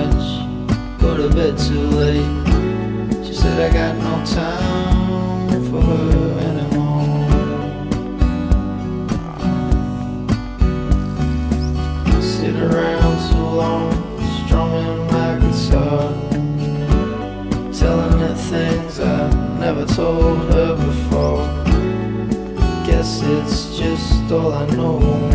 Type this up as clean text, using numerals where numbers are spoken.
much, go to bed too late. She said I got no time for her anymore. Sit around too long, strumming my guitar, telling her things I never told her before. Guess it's just all I know.